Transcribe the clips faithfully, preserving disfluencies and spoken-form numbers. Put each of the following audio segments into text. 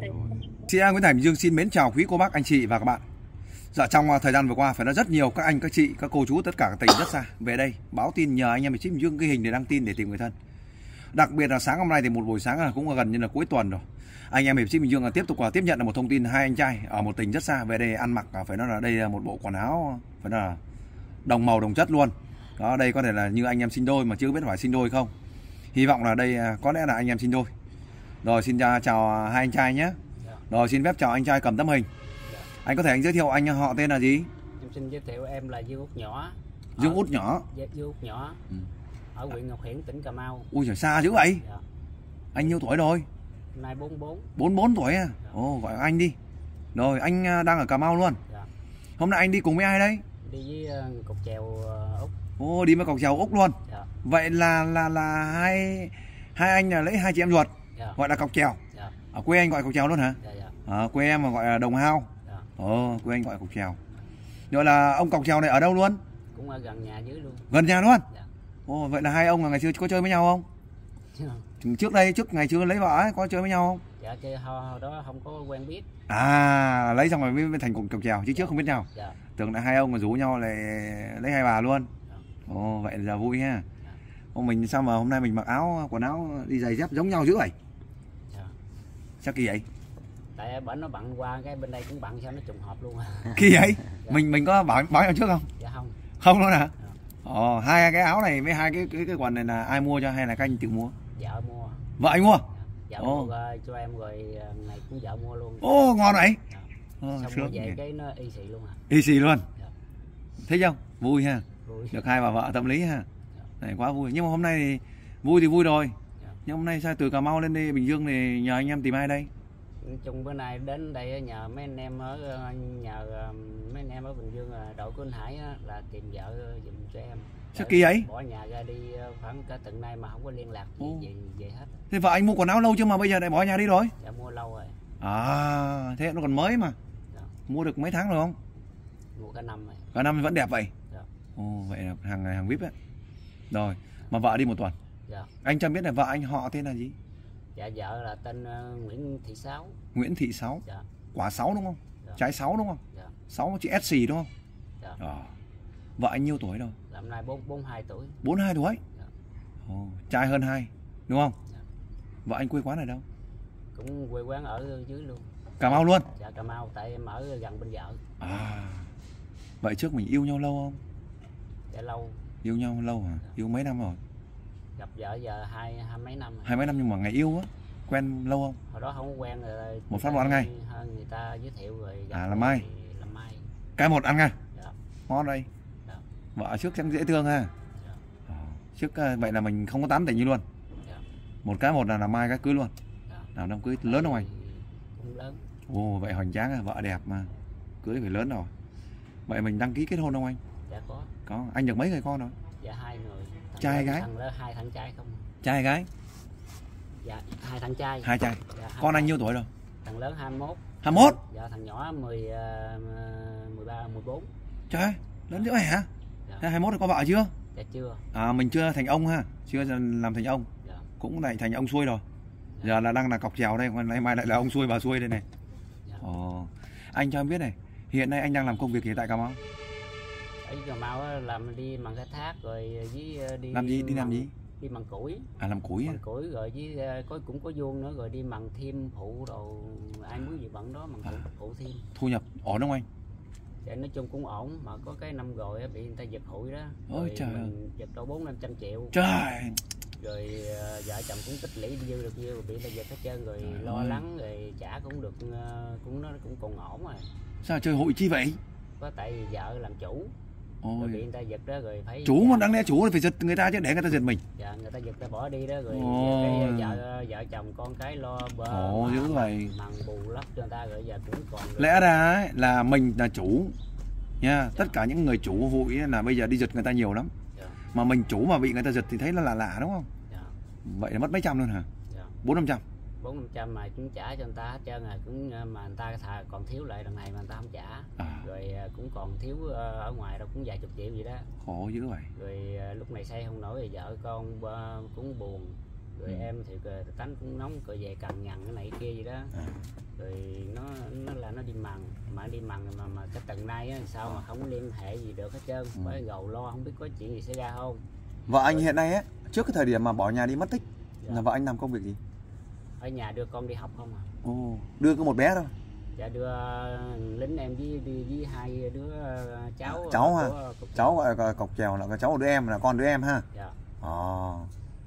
Chị Nguyễn Thành Bình Dương xin mến chào quý cô bác anh chị và các bạn. Dạ, trong thời gian vừa qua phải nói rất nhiều các anh các chị các cô chú tất cả các tỉnh rất xa về đây báo tin nhờ anh em Bình Bình Dương ghi hình để đăng tin để tìm người thân. Đặc biệt là sáng hôm nay thì một buổi sáng là cũng gần như là cuối tuần rồi, anh em Bình Dương là tiếp tục là tiếp nhận được một thông tin hai anh trai ở một tỉnh rất xa về đây ăn mặc phải nói là đây là một bộ quần áo phải nói là đồng màu đồng chất luôn. Đó, đây có thể là như anh em sinh đôi mà chưa biết phải sinh đôi không. Hy vọng là đây có lẽ là anh em sinh đôi. Rồi xin chào hai anh trai nhé. Rồi xin phép chào anh trai cầm tấm hình. Anh có thể anh giới thiệu anh họ tên là gì? Em xin giới thiệu em là Dương Út Nhỏ. Dương Út Nhỏ. Dương Út Nhỏ. Ừ. Ở huyện Ngọc Hiển, tỉnh Cà Mau. Ui trời, xa dữ vậy. Dạ. Anh nhiêu tuổi rồi? Hôm nay bốn mươi bốn. bốn mươi bốn tuổi à? Dạ. Ồ, gọi anh đi. Rồi anh đang ở Cà Mau luôn. Dạ. Hôm nay anh đi cùng với ai đây? Đi với uh, cọc chèo uh, Úc. Ồ, đi với cọc chèo Úc luôn. Dạ. Vậy là là là hai hai anh là lấy hai chị em ruột. Dạ. Gọi là cọc chèo. Dạ. Ở quê anh gọi cọc chèo luôn hả? Dạ, dạ. Ở quê em mà gọi là đồng hao. Dạ. Ồ, quê anh gọi cọc chèo. Rồi là ông cọc chèo này ở đâu luôn? Cũng ở gần nhà dưới luôn. Gần nhà luôn? Dạ. Ồ, vậy là hai ông là ngày xưa có chơi với nhau không? Dạ. Trước đây, trước ngày xưa lấy vợ ấy, có chơi với nhau không? Dạ, chơi hồi đó không có quen biết. À, lấy xong rồi mới thành cọc chèo, chứ dạ. Trước không biết nhau. Dạ. Tưởng là hai ông mà rủ nhau lại lấy hai bà luôn. Dạ. Ồ, vậy là vui ha. Dạ. Ô, mình sao mà hôm nay mình mặc áo, quần áo đi giày dép giống nhau dữ vậy? Dạ. Sao kỳ vậy? Tại bển nó bận qua cái bên đây cũng bận, sao nó trùng hợp luôn. Kỳ vậy? Dạ. Mình mình có bảo bảo nhau trước không? Dạ không. Không luôn hả? Dạ. Ồ, hai cái áo này với hai cái cái cái quần này là ai mua cho hay là các anh tự mua? Vợ mua. Vợ anh mua? Dạ. Vợ Ồ. mua cho em rồi này cũng vợ mua luôn. Ồ, ngon vậy. Dạ. Ồ, xong mua về cái nó y xì luôn à. Y xì luôn. Dạ. Thấy không? Vui ha. Vui. Được hai bà vợ tâm lý ha. Dạ. Này quá vui. Nhưng mà hôm nay thì vui thì vui rồi. Dạ. Nhưng hôm nay sao từ Cà Mau lên đây Bình Dương thì nhờ anh em tìm ai đây? Chung bữa nay đến đây nhờ mấy anh em ở nhờ mấy anh em ở Bình Dương đội của anh Hải là tìm vợ giùm cho em. Sao kỳ vậy? Bỏ nhà ra đi khoảng cả tuần nay mà không có liên lạc gì về, về hết. Thế vợ anh mua quần áo lâu chưa mà bây giờ lại bỏ nhà đi rồi? Dạ mua lâu rồi. À, thế nó còn mới mà. Dạ. Mua được mấy tháng rồi không? Mua cả năm rồi. Cả năm vẫn đẹp vậy? Dạ. Ồ, vậy là hàng hàng vê i pê đấy. Rồi, mà vợ đi một tuần. Dạ. Anh cho biết là vợ anh họ tên là gì? Dạ vợ là tên uh, Nguyễn Thị Sáu. Nguyễn Thị Sáu. Dạ. Quả sáu đúng không? Dạ. Trái sáu đúng không? Dạ. Sáu chữ S đúng không? Dạ. À. Vợ anh nhiêu tuổi đâu? Năm nay bốn mươi hai tuổi. bốn mươi hai tuổi? Dạ. Ồ, trai hơn hai, đúng không? Dạ. Vợ anh quê quán ở đâu? Cũng quê quán ở dưới luôn. Cà Mau luôn? Dạ Cà Mau, tại em ở gần bên vợ. À. Vậy trước mình yêu nhau lâu không? Dạ lâu. Yêu nhau lâu hả? Dạ. Yêu mấy năm rồi? Gặp vợ giờ hai hai mấy năm rồi. Hai mấy năm nhưng mà ngày yêu á, quen lâu không? Hồi đó không quen rồi. Một phát một ăn ngay. Người ta giới thiệu rồi. À, làm mai. Làm mai. Cái một ăn ngay. Dạ. Ngon đây. Dạ. Vợ trước chắc dễ thương ha. Dạ. À, trước vậy là mình không có tán tỉnh như luôn. Dạ. Một cái một là làm mai cái cưới luôn. Dạ. Nào năm cưới lớn không anh? Cũng lớn. Ồ, vậy hoành tráng, vợ đẹp mà cưới phải lớn rồi. Vậy mình đăng ký kết hôn không anh? Dạ có. Có. Anh được mấy người con rồi? Dạ hai người. Thằng trai gái? Thằng đó hai thằng trai không. Trai gái? Dạ hai thằng trai. Hai trai. Dạ, hai con trai. Anh nhiêu tuổi rồi? Thằng lớn hai mươi mốt. hai mươi mốt? Dạ thằng nhỏ mười, mười ba, mười bốn. Trời ơi, lớn dữ vậy hả? Dạ. Thế hai mươi mốt thì có vợ chưa? Dạ chưa. À mình chưa thành ông ha, chưa làm thành ông. Dạ. Cũng lại thành ông xuôi rồi. Dạ. Giờ là đang là cọc chèo đây, còn mai lại là ông xuôi bà xuôi đây này. Dạ. Ồ. Anh cho em biết này, hiện nay anh đang làm công việc gì tại Cà Mau? Ở Cà Mau làm đi mặn khai thác rồi với đi làm gì đi làm gì? Đi mặn củi. À làm củi. Mặn củi rồi với có cũng có vuông nữa rồi đi mặn thêm phụ đồ ai muốn gì bận đó mặn phụ, à. phụ thêm. Thu nhập ổn không anh? Dạ nói chung cũng ổn mà có cái năm rồi bị người ta giật hụi đó. Ôi trời ơi. Giật đâu bốn năm trăm triệu. Trời. Rồi uh, vợ chồng cũng tích lũy dư được nhiêu bị người ta giật hết trơn rồi. Trời lo ơi. Lắng rồi trả cũng được uh, cũng nó cũng còn ổn rồi. Sao chơi hụi chi vậy? Có tại vì vợ làm chủ. Ôi. Rồi bị người ta giật đó rồi phải chủ mà đáng lẽ chủ là phải giật người ta chứ để người ta giật mình. Dạ người ta giật ta bỏ đi đó rồi. Ôi. Cái vợ vợ chồng con cái lo bơ. Ồ dữ vậy. Mằng bù lấp cho người ta rồi giờ cũng còn. Lẽ ra ấy, là mình là chủ nha. Dạ. Tất cả những người chủ hụi là bây giờ đi giật người ta nhiều lắm. Dạ. Mà mình chủ mà bị người ta giật thì thấy nó là lạ đúng không? Dạ. Vậy là mất mấy trăm luôn hả? Dạ. Bốn năm trăm. Bốn năm trăm mà cũng trả cho người ta hết trơn rồi cũng mà người ta thà còn thiếu lại lần này mà người ta không trả. À. Rồi cũng còn thiếu ở ngoài đâu cũng vài chục triệu gì đó. Khổ dữ vậy. Rồi lúc này xây không nổi rồi vợ con cũng buồn. Rồi ừ. em thì tánh cũng nóng, rồi về cằn nhằn cái này kia gì đó. À. Rồi nó nó là nó đi mần, mà đi mần mà mà cái tầng nay á sao mà không liên hệ gì được hết trơn, ừ. Phải gầu lo không biết có chuyện gì xảy ra không. Vợ anh hiện nay á, trước cái thời điểm mà bỏ nhà đi mất tích, dạ. Là vợ anh làm công việc gì? Ở nhà đưa con đi học không à. Ồ, đưa có một bé thôi. Dạ đưa lính em với với, với hai đứa cháu. À, cháu ha. Cháu gọi là cọc chèo là cháu của đứa em, là con đứa em ha. Dạ. Ồ.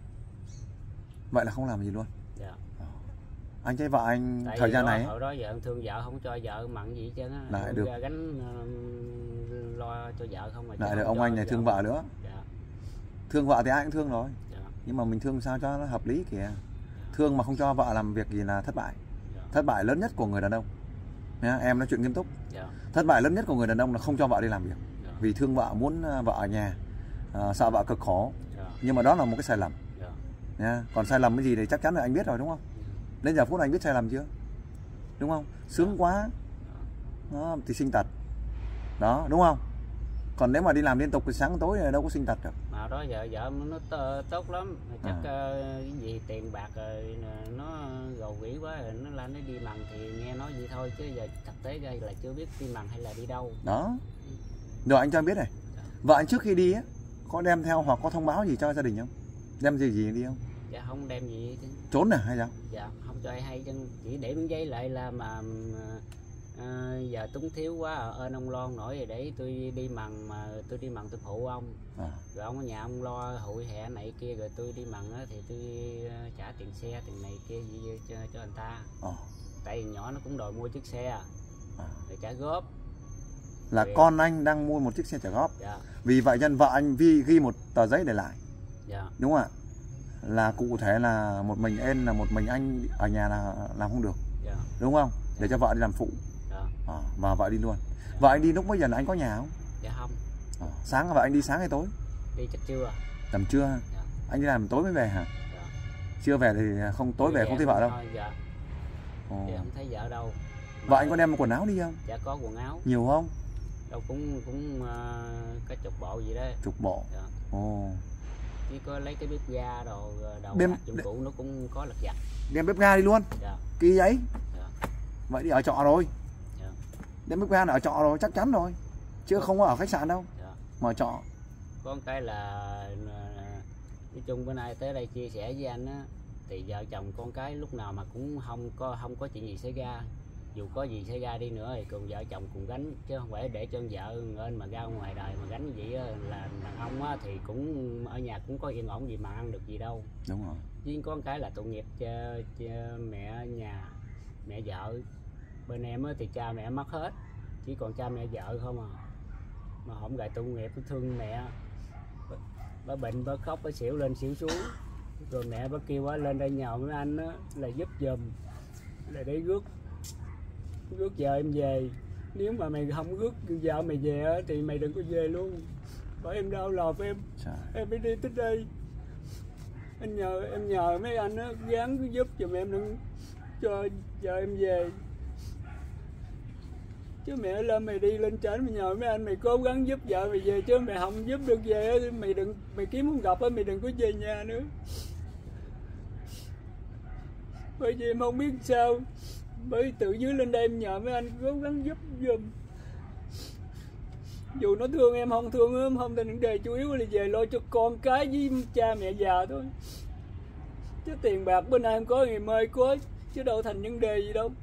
Vậy là không làm gì luôn. Dạ. À. Anh thấy vợ anh tại thời gian đó, này hồi đó vợ thương vợ không cho vợ mặn gì chứ á. Lại được gánh uh, lo cho vợ không mà. Lại được ông anh này thương vợ nữa. Dạ. Thương vợ thì ai cũng thương rồi. Dạ. Nhưng mà mình thương sao cho nó hợp lý kìa. Dạ. Thương mà không cho vợ làm việc gì là thất bại. Dạ. Thất bại lớn nhất của người đàn ông. Nha, em nói chuyện nghiêm túc. Dạ. Thất bại lớn nhất của người đàn ông là không cho vợ đi làm việc. Dạ. Vì thương vợ, muốn vợ ở nhà, uh, sợ vợ cực khổ. Dạ. Nhưng mà đó là một cái sai lầm. Dạ. Nha. Còn sai lầm cái gì thì chắc chắn là anh biết rồi đúng không? Dạ. Đến giờ phút này anh biết sai lầm chưa? Đúng không? Sướng quá đó, thì sinh tật đó, đúng không? Còn nếu mà đi làm liên tục từ sáng tối thì đâu có sinh tật được. Mà đó vợ vợ nó tốt lắm, chắc à. Cái gì tiền bạc rồi nó gầu quỷ quá rồi nó lên nó đi mần thì nghe nói vậy thôi, chứ giờ thực tế ra là chưa biết đi mần hay là đi đâu. Đó. Rồi anh cho em biết này, dạ. Vợ anh trước khi đi á có đem theo hoặc có thông báo gì cho gia đình không? Đem gì gì đi không? Dạ không đem gì chứ. Trốn à hay sao? Dạ không cho ai hay, chứ chỉ để miếng giấy lại là mà à, giờ túng thiếu quá ơn ông Loan nổi rồi để tôi đi mần, mà tôi đi mần tôi phụ ông. À. Rồi ông ở nhà ông lo hụi hẹ này kia, rồi tôi đi mần á thì tôi trả tiền xe tiền này kia gì cho, cho anh ta. À. Tại vì nhỏ nó cũng đòi mua chiếc xe à. Rồi trả góp. Là rồi... con anh đang mua một chiếc xe trả góp. Dạ. Vì vậy nhân vợ anh Vi ghi một tờ giấy để lại. Dạ. Đúng không ạ? Là cụ thể là một mình em là một mình anh ở nhà là làm không được. Dạ. Đúng không? Để cho vợ đi làm phụ. Dạ. À, và vợ đi luôn. Dạ. Vợ anh đi lúc bây giờ là anh có nhà không? Dạ không. À, sáng vợ anh đi sáng hay tối? Đi chắc trưa. Tầm trưa. Dạ. Anh đi làm tối mới về hả? Dạ. Trưa về thì không, tối về không thấy vợ đâu. Thôi, dạ. Ồ. Thì không thấy vợ đâu. Vợ anh có đem quần áo đi không? Dạ có quần áo. Nhiều không? Đâu cũng cũng uh, có chục bộ gì đó. Chục bộ. Dạ. Ồ. Chỉ có lấy cái bếp ga đồ đầu đem dụng cụ nó cũng có lặt vặt. Đem bếp ga đi luôn. Dạ. Kỳ vậy? Dạ. Vậy đi ở trọ rồi. Dạ. Đem bếp ga là ở trọ rồi, chắc chắn rồi. Chứ dạ. Không có ở khách sạn đâu. Dạ. Mà ở trọ. Có một cái là nói chung bữa nay tới đây chia sẻ với anh á, thì vợ chồng con cái lúc nào mà cũng không có không có chuyện gì xảy ra. Dù có gì xảy ra đi nữa thì cùng vợ chồng cùng gánh, chứ không phải để cho vợ lên mà ra ngoài đời mà gánh vậy á, là đàn ông á, thì cũng ở nhà cũng có yên ổn gì mà ăn được gì đâu. Đúng rồi. Với con cái là tội nghiệp cho, cho mẹ nhà, mẹ vợ. Bên em á, thì cha mẹ mất hết, chỉ còn cha mẹ vợ không à. Mà không gài tội nghiệp, thương mẹ. Bà bệnh, bà khóc, bà xỉu lên xỉu xuống. Rồi mẹ bà kêu bà lên đây nhờ mấy anh á, là giúp giùm, là để rước rước vợ em về. Nếu mà mày không rước vợ mày về á thì mày đừng có về luôn, bởi em đau lòng em. Trời. Em phải đi tới đây. Anh nhờ em nhờ mấy anh á gắng giúp giùm em, đừng cho vợ em về. Chứ mẹ lên mày đi lên trển mày nhờ mấy anh mày cố gắng giúp vợ mày về, chứ mày không giúp được về á thì mày đừng, mày kiếm không gặp á mày đừng có về nhà nữa. Bởi vì em không biết sao, bởi từ dưới lên đây em nhờ mấy anh cố gắng giúp giùm. Dù nó thương em không thương em không, thì vấn đề chủ yếu là về lo cho con cái với cha mẹ già thôi. Chứ tiền bạc bên này em có ngày mai có, chứ đâu thành vấn đề gì đâu.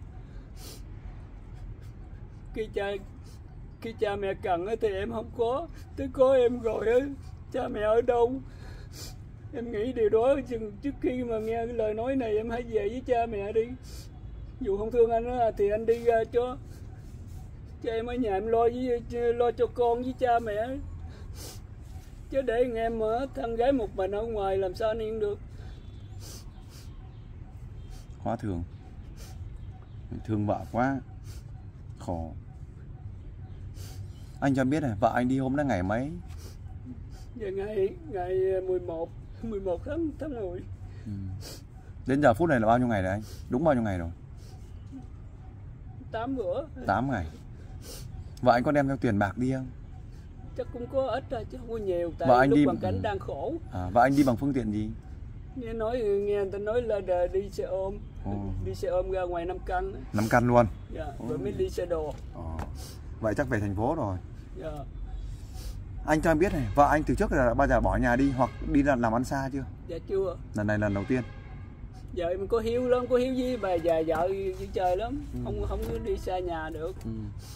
Khi cha khi cha mẹ cần thì em không có, tới có em rồi á, cha mẹ ở đâu? Em nghĩ điều đó trước khi mà nghe cái lời nói này em hãy về với cha mẹ đi. Dù không thương anh á thì anh đi ra cho cho em ở nhà em lo với lo cho con với cha mẹ. Chứ để anh em mà thằng gái một mình ở ngoài làm sao anh yên được. Quá thương. Thương vợ quá. Khổ. Anh cho biết này, vợ anh đi hôm nay ngày mấy? Dạ ngày ngày mười một tháng tháng mười. Ừ. Đến giờ phút này là bao nhiêu ngày rồi anh? Đúng bao nhiêu ngày rồi? tám bữa. tám ngày. Vợ anh có đem theo tiền bạc đi không? Chắc cũng có ít thôi chứ không có nhiều, tại vợ anh lúc đi hoàn cảnh đang khổ. À, vợ anh đi bằng phương tiện gì? Nghe nói nghe người ta nói là đờ- đi xe ôm. Ồ. Đi xe ôm ra ngoài Nam Căn á. Năm căn luôn. Dạ, rồi mới đi xe đồ. Ồ. Vậy chắc về thành phố rồi. Dạ. Anh cho em biết này, vợ anh từ trước là bao giờ bỏ nhà đi hoặc đi làm làm ăn xa chưa? Dạ chưa. Lần này lần đầu tiên. Giờ mình có hiếu lắm, có hiếu với bà già vợ với trời lắm. Ừ. Không không có đi xa nhà được. Ừ.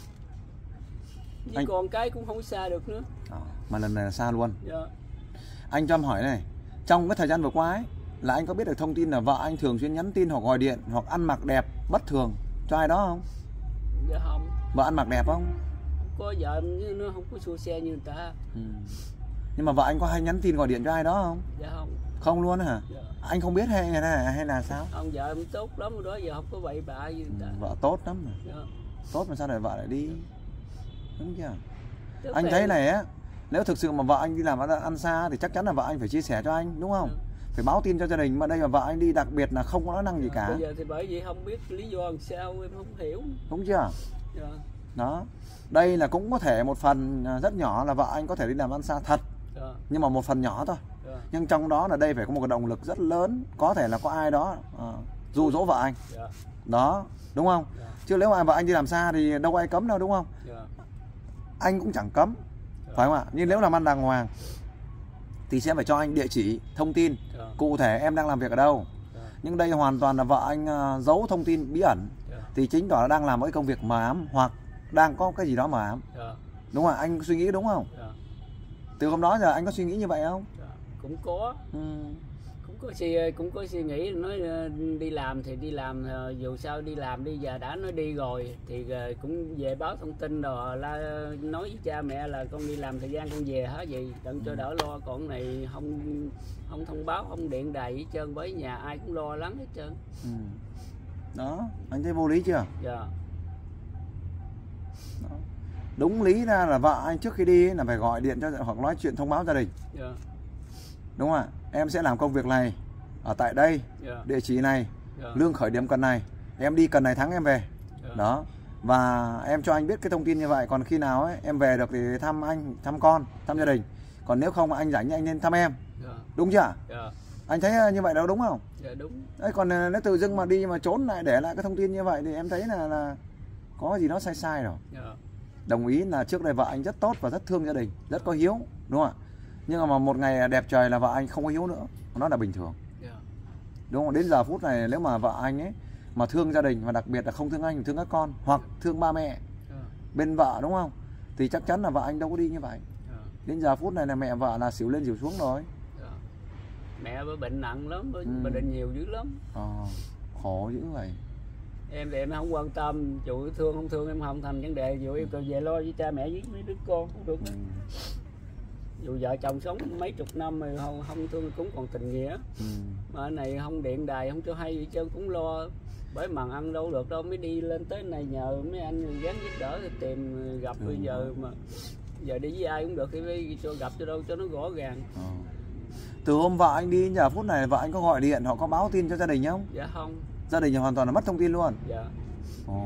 Với Anh- con cái cũng không xa được nữa. Ờ, mà lần này là xa luôn. Dạ. Anh cho em hỏi này, trong cái thời gian vừa qua ấy, là anh có biết được thông tin là vợ anh thường xuyên nhắn tin hoặc gọi điện hoặc ăn mặc đẹp bất thường cho ai đó không? Dạ không. Vợ ăn mặc đẹp không? Không có vợ nó không có xua xe như người ta. Ừ. Nhưng mà vợ anh có hay nhắn tin gọi điện cho ai đó không? Dạ không. Không luôn hả? Dạ. Anh không biết hay là hay là sao? Ông vợ em tốt lắm rồi đó, giờ không có bậy bạ như người ta. Ừ, vợ tốt lắm mà. Dạ. Tốt mà sao lại vợ lại đi? Đúng chưa? Tức Anh là- thấy này á, nếu thực sự mà vợ anh đi làm ăn, ăn xa thì chắc chắn là vợ anh phải chia sẻ cho anh, đúng không? Ừ. Phải báo tin cho gia đình, mà đây là vợ anh đi đặc biệt là không có nói năng gì cả. Bây giờ thì bởi vì không biết lý do làm sao em không hiểu. Đúng chưa? Dạ. Đó. Đây là cũng có thể một phần rất nhỏ là vợ anh có thể đi làm ăn xa thật, Dạ. nhưng mà một phần nhỏ thôi. Dạ. Nhưng trong đó là đây phải có một cái động lực rất lớn, có thể là có ai đó uh, dụ dỗ vợ anh. Dạ. Đó, đúng không? Dạ. Chứ nếu mà vợ anh đi làm xa thì đâu có ai cấm đâu, đúng không? Dạ. Anh cũng chẳng cấm, phải không ạ? Nhưng nếu làm ăn đàng hoàng thì sẽ phải cho anh địa chỉ, thông tin Dạ. cụ thể em đang làm việc ở đâu. Dạ. Nhưng đây hoàn toàn là vợ anh uh, giấu thông tin bí ẩn, Dạ. thì chính tỏ là đang làm một cái công việc mờ ám hoặc đang có cái gì đó mờ ám. Dạ. Đúng không? Anh suy nghĩ đúng không? Dạ. Từ hôm đó giờ anh có suy nghĩ như vậy không? Dạ. Cũng có. Ừ. Cũng có suy cũng có suy nghĩ nói ờ, đi làm thì đi làm, ờ, dù sao đi làm đi, giờ đã nói đi rồi thì ờ, cũng về báo thông tin rồi la nói với cha mẹ là con đi làm thời gian con về hả gì đừng cho đỡ lo, còn này không không thông báo, không điện đài hết trơn, với nhà ai cũng lo lắng hết trơn. Ừ. Đó, anh thấy vô lý chưa? Dạ. Đó. Đúng lý ra là vợ anh trước khi đi ấy, là phải gọi điện cho hoặc nói chuyện thông báo gia đình. Dạ. Đúng không ạ? Em sẽ làm công việc này ở tại đây, Dạ. địa chỉ này, Dạ. lương khởi điểm cần này, em đi cần này tháng em về. Dạ. Đó. Và em cho anh biết cái thông tin như vậy, còn khi nào ấy em về được thì thăm anh, thăm con, thăm gia đình. Còn nếu không anh rảnh anh nên thăm em. Dạ. Đúng chưa? Dạ. Anh thấy như vậy đâu đúng không? Dạ đúng. Đấy, còn nếu tự dưng mà đi mà trốn lại để lại cái thông tin như vậy thì em thấy là là có gì đó sai sai rồi. Dạ. Đồng ý là trước đây vợ anh rất tốt và rất thương gia đình, rất có hiếu, đúng không ạ? Nhưng mà một ngày đẹp trời là vợ anh không có hiếu nữa, nó là bình thường. Dạ. Đúng không? Đến giờ phút này nếu mà vợ anh ấy mà thương gia đình và đặc biệt là không thương anh, thương các con hoặc thương ba mẹ Dạ. bên vợ, đúng không? Thì chắc chắn là vợ anh đâu có đi như vậy. Dạ. Đến giờ phút này là mẹ vợ là xỉu lên xỉu xuống rồi. Dạ. Mẹ bà bệnh nặng lắm, bà, Ừ. bà bệnh nhiều dữ lắm. Ờ, khổ dữ vậy. Em thì em không quan tâm, dù thương không thương em không thành vấn đề, dù em cần về lo với cha mẹ với mấy đứa con cũng được. Ừ. Dù vợ chồng sống mấy chục năm mà không, không thương cũng còn tình nghĩa. Ừ. Mà cái này không điện đài không cho hay gì trơn cũng lo, bởi màn ăn đâu được đâu, mới đi lên tới này nhờ mấy anh gắng giúp đỡ thì tìm gặp. Ừ. Bây giờ mà giờ đi với ai cũng được thì phải cho gặp cho đâu cho nó rõ ràng. Ờ. Từ hôm vợ anh đi đến giờ phút này vợ anh có gọi điện, họ có báo tin cho gia đình không? Dạ không. Gia đình hoàn toàn là mất thông tin luôn. Dạ. Ồ.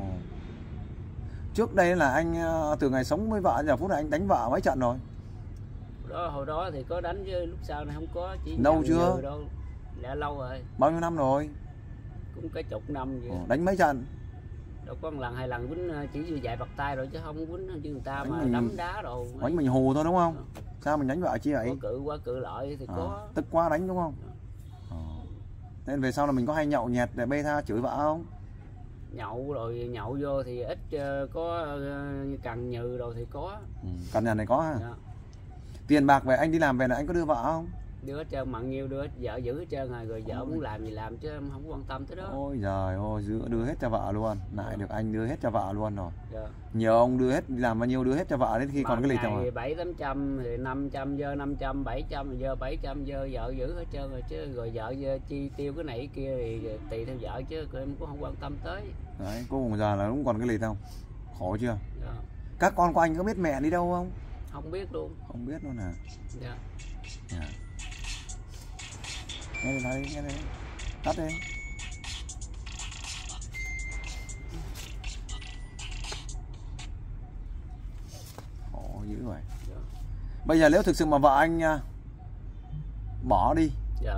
Trước đây là anh từ ngày sống với vợ giờ phút này anh đánh vợ mấy trận rồi? Đó, hồi đó thì có đánh chứ lúc sau này không có, chỉ Lâu nhầm chưa? nhừ đâu. Đã lâu rồi, Bao nhiêu năm rồi? cũng cái chục năm vậy. Ồ, đánh mấy trận? Đâu có một lần hai lần quýnh chỉ vừa dạy bật tay rồi chứ không quýnh như người ta Đánh mà mình- đấm đá đồ. Đánh mình hù thôi đúng không? Sao mình đánh vợ chi vậy? Có cự qua cự lại thì À, có. tức quá đánh đúng không? Ờ. Nên về sau là mình có hay nhậu nhẹt để bê tha chửi vợ không? Nhậu rồi nhậu vô thì ít ờ, có ờ, cần nhừ rồi thì có. Ừ. Căn nhà này có ha. Dạ. Tiền bạc về anh đi làm về là anh có đưa vợ không? Đưa hết trơn, mặn nhiêu đưa hết, vợ giữ hết trơn rồi, rồi vợ Ôi. muốn làm gì làm chứ em không quan tâm tới đó. Ôi giời ơi, đưa, đưa hết cho vợ luôn. Lại được anh đưa hết cho vợ luôn rồi. Dạ. Nhờ ông đưa hết, đi làm bao nhiêu đưa hết cho vợ đến khi còn cái lịch nào Ngày à? bảy tám trăm thì năm trăm dơ năm trăm, bảy trăm dơ bảy trăm dơ, vợ giữ hết trơn rồi chứ, rồi vợ dơ chi tiêu cái này cái kia thì tùy theo vợ chứ em cũng không quan tâm tới. Đấy, cuối cùng giờ là cũng còn cái lịch không? Khổ chưa? Dạ. Các con của anh có biết mẹ đi đâu không? Không biết luôn. Không biết luôn à? Dạ. Dạ. Nghe đây, nói đi, nghe đây. Tắt đi. Khổ dữ vậy. Dạ. Bây giờ nếu thực sự mà vợ anh à, bỏ đi, Dạ.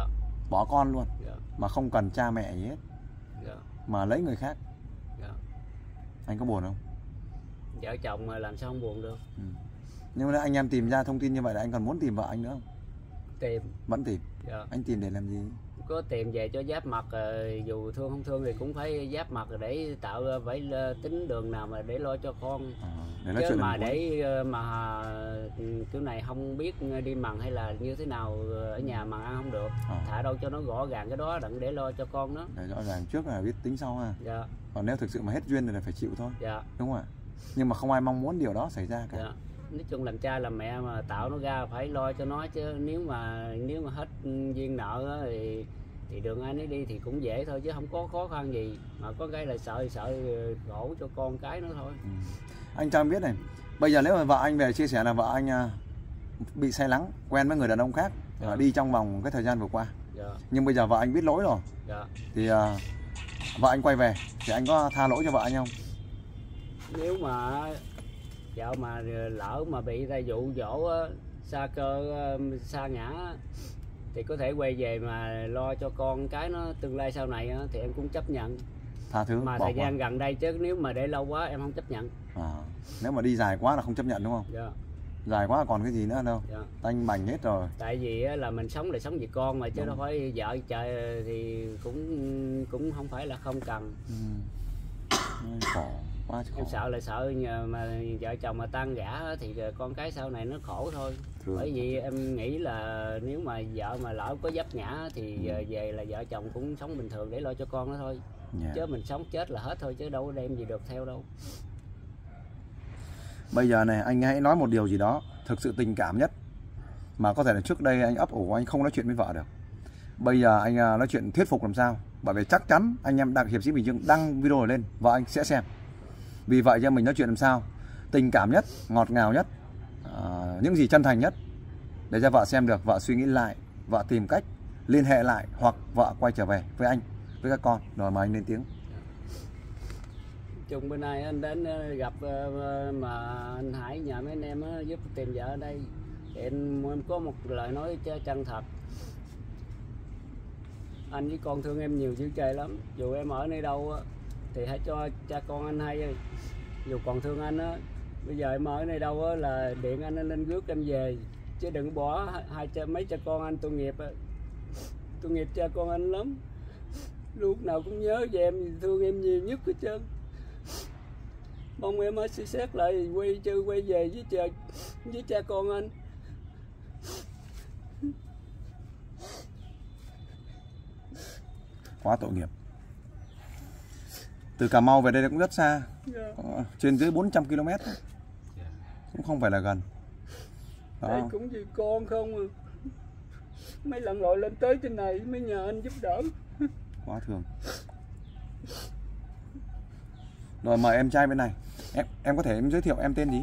bỏ con luôn, dạ. mà không cần cha mẹ gì hết, Dạ. mà lấy người khác. Dạ. Anh có buồn không? Vợ chồng mà làm sao không buồn được. Ừ. Nhưng mà anh em tìm ra thông tin như vậy là anh còn muốn tìm vợ anh nữa không? Tìm. Vẫn tìm. Dạ. Anh tìm để làm gì? Có tìm về cho giáp mặt, dù thương không thương thì cũng phải giáp mặt để tạo phải tính đường nào mà để lo cho con. À, để nói chứ chuyện mà để mà kiểu này không biết đi mần hay là như thế nào, ở nhà mần ăn không được. À. Thả đâu cho nó rõ ràng cái đó đặng để lo cho con đó. Để rõ ràng trước là biết tính sau ha. Dạ. Còn nếu thực sự mà hết duyên thì là phải chịu thôi. Dạ. Đúng không ạ? Nhưng mà không ai mong muốn điều đó xảy ra cả. Dạ. Nói chung làm cha làm mẹ mà tạo nó ra phải lo cho nó, chứ nếu mà nếu mà hết duyên nợ thì thì đường ai nấy đi thì cũng dễ thôi, chứ không có khó khăn gì, mà có cái là sợ sợ khổ cho con cái nữa thôi. Ừ. Anh cho em biết này, bây giờ nếu mà vợ anh về chia sẻ là vợ anh bị say nắng quen với người đàn ông khác, dạ. đi trong vòng cái thời gian vừa qua, dạ. nhưng bây giờ vợ anh biết lỗi rồi, dạ. thì uh, vợ anh quay về thì anh có tha lỗi cho vợ anh không? Nếu mà vợ mà lỡ mà bị ta dụ dỗ xa cơ xa ngã thì có thể quay về mà lo cho con cái nó tương lai sau này thì em cũng chấp nhận. Tha thứ. Mà thời gian gần đây chứ nếu mà để lâu quá em không chấp nhận. À, nếu mà đi dài quá là không chấp nhận đúng không? Dạ. Dài quá còn cái gì nữa đâu. Dạ. Tanh bành hết rồi. Tại vì là mình sống để sống vì con mà, chứ đâu phải vợ trời thì cũng cũng không phải là không cần. Ừ. Khổ quá khổ. Em sợ là sợ mà vợ chồng mà tan rã thì con cái sau này nó khổ thôi. Thường. Bởi vì em nghĩ là nếu mà vợ mà lỡ có vấp ngã thì ừ. về là vợ chồng cũng sống bình thường để lo cho con nó thôi. Yeah. Chứ mình sống chết là hết thôi, chứ đâu có đem gì được theo đâu. Bây giờ này anh hãy nói một điều gì đó thực sự tình cảm nhất, mà có thể là trước đây anh ấp ủ anh không nói chuyện với vợ được. Bây giờ anh nói chuyện thuyết phục làm sao? Bởi vì chắc chắn anh em Đặng Hiệp Sĩ Bình Dương đăng video lên vợ anh sẽ xem. Vì vậy cho mình nói chuyện làm sao tình cảm nhất, ngọt ngào nhất, uh, những gì chân thành nhất để cho vợ xem được, vợ suy nghĩ lại, vợ tìm cách liên hệ lại, hoặc vợ quay trở về với anh, với các con, rồi mà anh lên tiếng. Chung bên này anh đến gặp mà anh Hải nhờ mấy anh em giúp tìm vợ ở đây thì em, em có một lời nói chân thật. Anh với con thương em nhiều chữ trời lắm, dù em ở nơi đâu thì hãy cho cha con anh hay, dù còn thương anh á, bây giờ em ở nơi đâu á là điện anh lên rước em về, chứ đừng bỏ hai cha mấy cha con anh tội nghiệp á. Tội nghiệp cha con anh lắm, lúc nào cũng nhớ về em, thương em nhiều nhất hết trơn. Mong em hãy suy xét lại, quay chơi quay về với cha với cha con anh. Quá tội nghiệp. Từ Cà Mau về đây cũng rất xa, yeah. trên dưới bốn trăm ki lô mét, yeah. cũng không phải là gần. Đó. Đây cũng vì con không à. Mấy lần lội lên tới trên này mới nhờ anh giúp đỡ. Quá thương. Rồi mời em trai bên này. Em em có thể em giới thiệu em tên gì?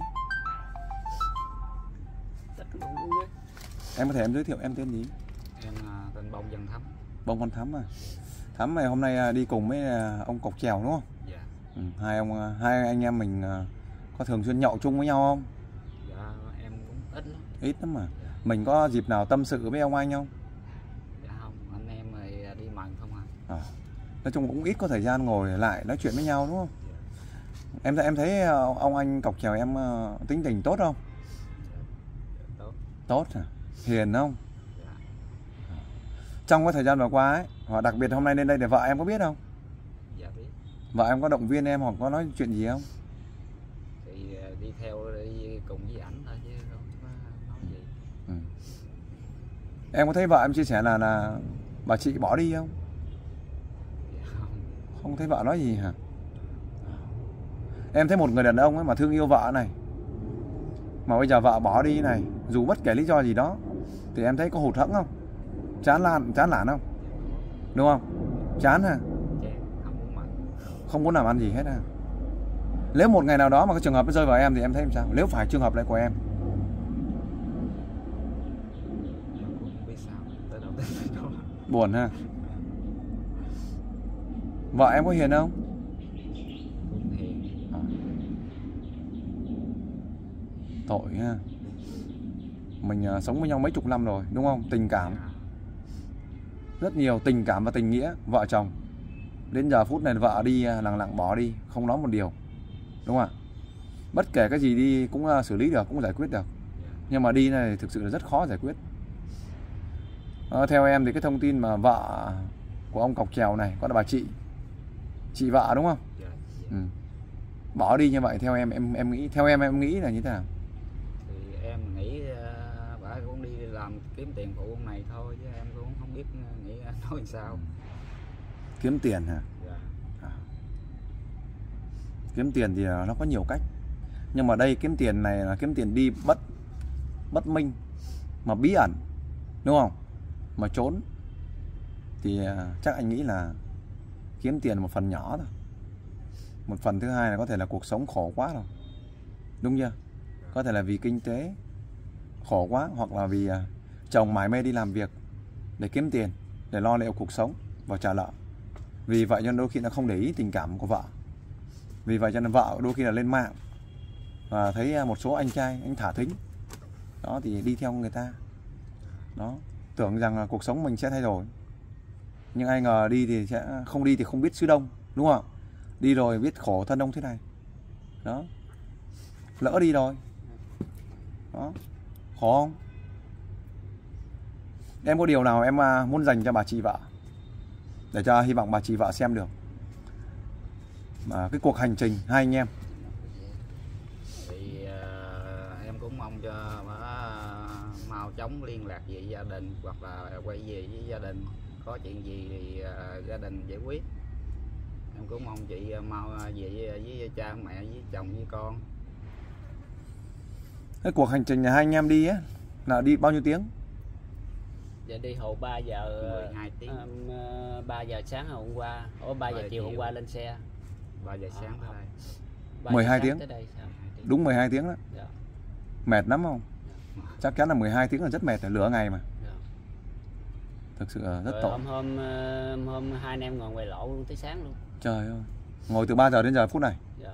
Em có thể em giới thiệu em tên gì? Em tên Bông Văn Thắm. Bông Văn Thắm à? Thắm này hôm nay đi cùng với ông Cọc Chèo đúng không? Dạ. Ừ, hai ông hai anh em mình có thường xuyên nhậu chung với nhau không? Dạ em cũng ít lắm. Ít lắm mà. Dạ. Mình có dịp nào tâm sự với ông anh không? Dạ không, anh em thì đi mần không à. À. Nói chung cũng ít có thời gian ngồi lại nói chuyện với nhau đúng không? Dạ. Em em thấy ông anh Cọc Chèo em tính tình tốt không? Dạ, tốt. Tốt à? Hiền không? Dạ. Trong cái thời gian vừa qua ấy, và đặc biệt hôm nay lên đây để vợ em có biết không? Dạ biết. Vợ em có động viên em hoặc có nói chuyện gì không? Thì đi theo đi cùng với ảnh thôi chứ đâu có nói gì. Ừ. Em có thấy vợ em chia sẻ là là bà chị bỏ đi không? Dạ không. Không thấy vợ nói gì hả? Em thấy một người đàn ông ấy mà thương yêu vợ này, mà bây giờ vợ bỏ đi này, dù bất kể lý do gì đó, thì em thấy có hụt hẫng không? Chán lan, chán nản không? Đúng không? Chán hả? Không muốn ăn. Không muốn làm ăn gì hết à? Nếu một ngày nào đó mà cái trường hợp nó rơi vào em thì em thấy làm sao? Nếu phải trường hợp này của em. Buồn ha? Vợ em có hiền không? Hiền. À. Tội ha. Mình uh, sống với nhau mấy chục năm rồi đúng không? Tình cảm rất nhiều tình cảm và tình nghĩa vợ chồng. Đến giờ phút này vợ đi lặng lặng bỏ đi, không nói một điều, đúng không ạ? Bất kể cái gì đi cũng xử lý được, cũng giải quyết được, nhưng mà đi này thực sự là rất khó giải quyết. À, theo em thì cái thông tin mà vợ của ông cọc kèo này có là bà chị, chị vợ đúng không? Ừ. Bỏ đi như vậy theo em em em nghĩ theo em em nghĩ là như thế nào? Thì em nghĩ uh, bà cũng đi làm kiếm tiền phụ ông này thôi, chứ em cũng không biết nghĩ nói sao. Kiếm tiền hả? Dạ. À. Kiếm tiền thì nó có nhiều cách, nhưng mà đây kiếm tiền này là kiếm tiền đi bất bất minh mà bí ẩn, đúng không? Mà trốn thì chắc anh nghĩ là kiếm tiền một phần nhỏ thôi. Một phần thứ hai là có thể là cuộc sống khổ quá rồi, đúng chưa? Có thể là vì kinh tế khổ quá, hoặc là vì chồng mải mê đi làm việc để kiếm tiền, để lo liệu cuộc sống và trả nợ. Vì vậy cho nên đôi khi nó không để ý tình cảm của vợ. Vì vậy cho nên vợ đôi khi là lên mạng và thấy một số anh trai, anh thả thính đó thì đi theo người ta đó, tưởng rằng là cuộc sống mình sẽ thay đổi, nhưng ai ngờ đi thì sẽ không đi thì không biết xứ đông, đúng không? Đi rồi biết khổ thân ông thế này đó, lỡ đi rồi đó, khó không? Em có điều nào em muốn dành cho bà chị vợ, để cho hy vọng bà chị vợ xem được mà cái cuộc hành trình hai anh em? Thì uh, em cũng mong cho bà mau chóng liên lạc về gia đình, hoặc là quay về với gia đình, có chuyện gì thì uh, gia đình giải quyết. Em cũng mong chị mau về với cha mẹ, với chồng, với con. Cái cuộc hành trình này hai anh em đi á là đi bao nhiêu tiếng? Dạ đi hồi ba giờ mười hai tiếng. Um, ba giờ sáng hôm qua, ở ba giờ chiều, chiều hôm qua lên xe. ba giờ sáng tới đây. mười hai tiếng. Đây, đúng mười hai tiếng đó. Dạ. Mệt lắm không? Dạ. Chắc chắn là mười hai tiếng là rất mệt, là lửa ngày mà. Dạ. Thực sự là rất rồi tội. Hôm hôm hôm hai anh em ngồi ngoài lộ luôn tới sáng luôn. Trời ơi. Ngồi từ ba giờ đến giờ phút này. Dạ.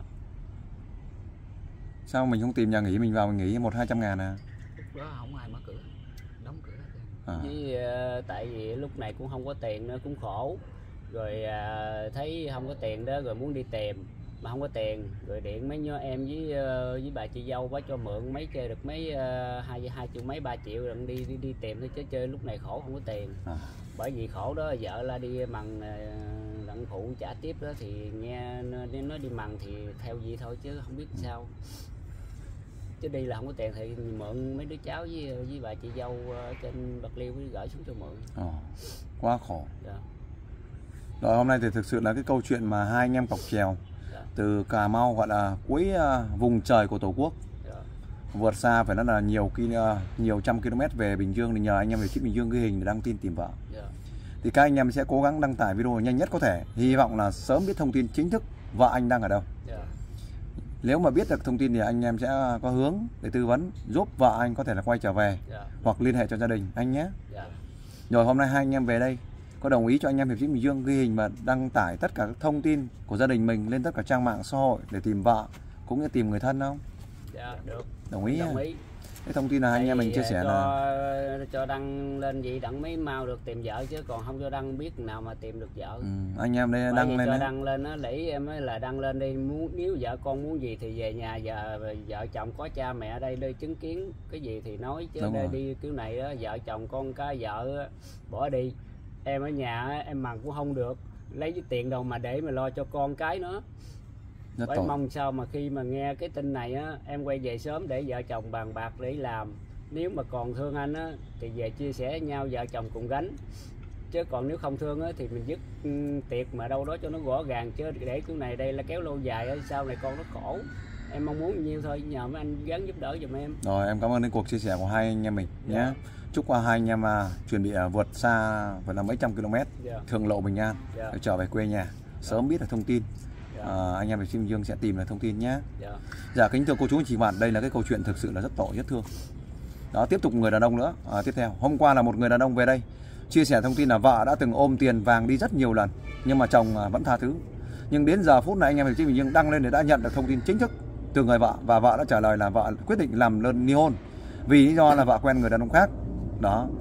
Sao mình không tìm nhà nghỉ mình vào mình nghỉ một hai trăm ngàn à? Lúc đó không ai mở cửa, đóng cửa. À. Với uh, tại vì lúc này cũng không có tiền nữa, cũng khổ. Rồi uh, thấy không có tiền đó, rồi muốn đi tìm mà không có tiền, rồi điện mấy nhớ em với uh, với bà chị dâu bác cho mượn mấy chơi được mấy uh, hai hai triệu mấy ba triệu rồi đi đi đi tìm thôi, chứ chơi lúc này khổ không có tiền. À. Bởi vì khổ đó vợ la đi mần uh, đặng phụ trả tiếp đó, thì nghe nó đi mần thì theo gì thôi chứ không biết sao. Chứ đi là không có tiền thì mượn mấy đứa cháu với với bà chị dâu ở trên Bạc Liêu gửi xuống cho mượn. Ồ, quá khổ. Dạ. Rồi hôm nay thì thực sự là cái câu chuyện mà hai anh em cọc kèo, dạ, từ Cà Mau gọi là cuối vùng trời của Tổ quốc, dạ, vượt xa phải nói là nhiều nhiều trăm km về Bình Dương, thì nhờ anh em về Chip Bình Dương ghi hình để đăng tin tìm vợ. Dạ. Thì các anh em sẽ cố gắng đăng tải video nhanh nhất có thể, hy vọng là sớm biết thông tin chính thức vợ anh đang ở đâu. Dạ. Nếu mà biết được thông tin thì anh em sẽ có hướng để tư vấn giúp vợ anh có thể là quay trở về, yeah, hoặc liên hệ cho gia đình anh nhé. Yeah. Rồi hôm nay hai anh em về đây có đồng ý cho anh em Hiệp Sĩ Bình Dương ghi hình và đăng tải tất cả các thông tin của gia đình mình lên tất cả trang mạng xã hội để tìm vợ cũng như tìm người thân không? Dạ, yeah, được. Đồng ý. Đồng ý. Cái thông tin là anh em mình chia sẻ cho, là cho đăng lên gì đặng mấy mau được tìm vợ, chứ còn không cho đăng biết nào mà tìm được vợ. Ừ, anh em đây đăng lên cho đó. Đăng lên nó để em mới là đăng lên đi, muốn nếu vợ con muốn gì thì về nhà, giờ vợ chồng có cha mẹ ở đây đây chứng kiến cái gì thì nói, chứ đây đi kiểu này đó vợ chồng con cái vợ bỏ đi, em ở nhà em mần cũng không được, lấy cái tiền đâu mà để mà lo cho con cái nữa. Bởi mong sao mà khi mà nghe cái tin này á, em quay về sớm để vợ chồng bàn bạc để làm. Nếu mà còn thương anh á thì về chia sẻ nhau vợ chồng cùng gánh, chứ còn nếu không thương á thì mình dứt um, tiệc mà đâu đó cho nó rõ ràng, chứ để cái này đây là kéo lâu dài á, sau này con nó khổ. Em mong muốn nhiêu thôi, nhờ mấy anh gắng giúp đỡ giùm em. Rồi em cảm ơn cái cuộc chia sẻ của hai anh em mình, yeah, nhé. Chúc qua hai anh em à, chuẩn bị à, vượt xa phải là mấy trăm km, yeah, thường lộ bình an, yeah, để trở về quê nhà, sớm, yeah, biết được thông tin. À, anh em về Bình Dương sẽ tìm được thông tin nhé. Dạ. Dạ kính thưa cô chú anh chị bạn, đây là cái câu chuyện thực sự là rất tội, rất thương. Đó, tiếp tục người đàn ông nữa. À, tiếp theo hôm qua là một người đàn ông về đây chia sẻ thông tin là vợ đã từng ôm tiền vàng đi rất nhiều lần, nhưng mà chồng à, vẫn tha thứ. Nhưng đến giờ phút này anh em về Bình Dương đăng lên để đã nhận được thông tin chính thức từ người vợ, và vợ đã trả lời là vợ quyết định làm đơn ly hôn vì lý do là vợ quen người đàn ông khác. Đó.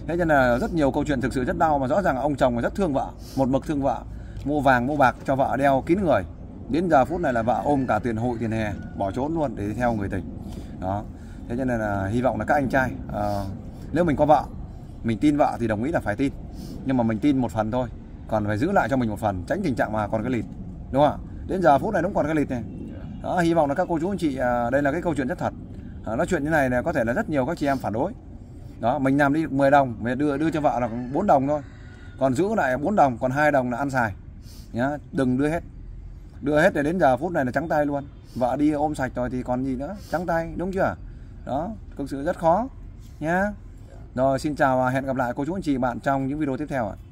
Thế cho nên là rất nhiều câu chuyện thực sự rất đau, mà rõ ràng là ông chồng rất thương vợ, một mực thương vợ, mua vàng mua bạc cho vợ đeo kín người. Đến giờ phút này là vợ ôm cả tiền hội tiền hè bỏ trốn luôn để theo người tình. Đó. Thế cho nên là hy vọng là các anh trai, uh, nếu mình có vợ, mình tin vợ thì đồng ý là phải tin, nhưng mà mình tin một phần thôi, còn phải giữ lại cho mình một phần, tránh tình trạng mà còn cái lịt, đúng không ạ? Đến giờ phút này đúng còn cái lịt này. Đó, hy vọng là các cô chú anh chị, uh, đây là cái câu chuyện rất thật. Uh, nói chuyện như này là có thể là rất nhiều các chị em phản đối. Đó, mình làm đi mười đồng, mình đưa đưa cho vợ là bốn đồng thôi, còn giữ lại bốn đồng, còn hai đồng là ăn xài nhá, đừng đưa hết. Đưa hết để đến giờ phút này là trắng tay luôn. Vợ đi ôm sạch rồi thì còn gì nữa, trắng tay, đúng chưa? Đó, thực sự rất khó nhá. Rồi, xin chào và hẹn gặp lại cô chú anh chị bạn trong những video tiếp theo ạ.